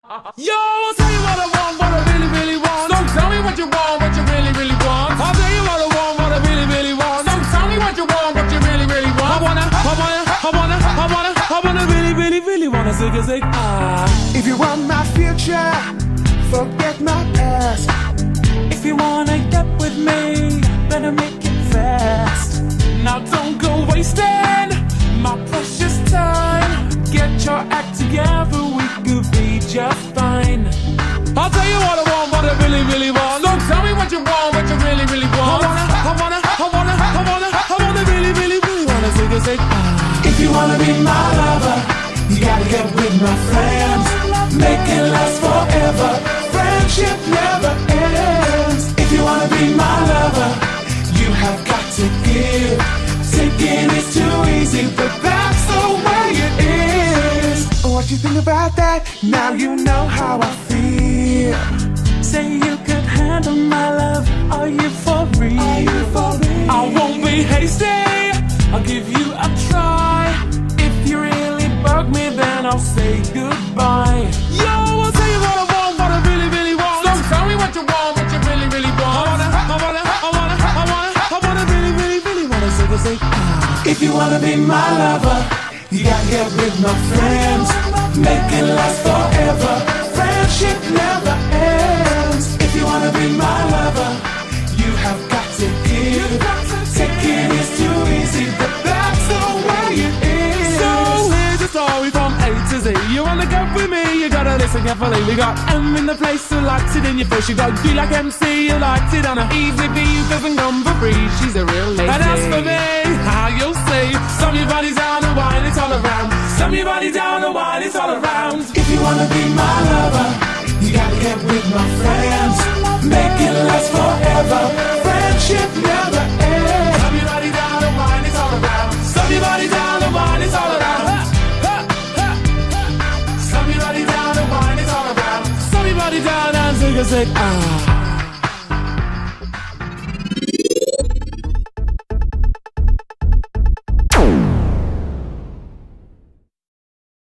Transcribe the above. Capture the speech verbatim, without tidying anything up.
Yo, I'll tell you what I want, what I really, really want. So tell me what you want, what you really, really want. I'll tell you what I want, what I really, really want. So tell me what you want, what you really, really want. I wanna, I wanna, I wanna, I wanna, I wanna really, really, really wanna zig a zig ah. If you want my future, forget my past. If you wanna get with me, better make it fast. Now don't go wasting my precious time. Get your act together, we could be just fine. I'll tell you what I want, what I really, really want. So tell me what you want, what you really, really want. I wanna, I wanna, I wanna, I wanna, I wanna really, really, really wanna zig a zig ah. If you wanna be my lover, you gotta get with my friends. Make it last forever. Friendship never ends. If you wanna be my lover, you have got to give. Taking is too easy, but that's the way it is. What you think about that? Now you know how I feel. Say you could handle my love. Are you for real? Are you for real? I won't be hasty. I'll give you a try. If you really bug me, then I'll say goodbye. Yo, I'll tell you what I want, what I really, really want. So tell me what you want, what you really, really want. I wanna, I wanna, I wanna, I wanna, I wanna really, really, really wanna zig a zig ah. If you wanna be my lover, you gotta get with my friends. Make it last forever. Friendship never ends. If you wanna be my lover, you have got to give. Taking is too easy, but that's the way it is. So here's a story from A to Z. You wanna go with me, you gotta listen carefully. We got M in the place who likes it in your face. You got D like M C, who likes it on a easy B, doesn't come for free. She's a real lady. And as for me, how you'll see, some your body down and wine, it's all around. Some your body down and wine, it's all around. If you wanna be my lover, you gotta get with my friends. Make it last forever. Friendship never ends. Some your body down and wine, it's all around. Some your body down and wine, it's all around. Some your body down and wine, it's all around. Some your body down and zig a zig ah.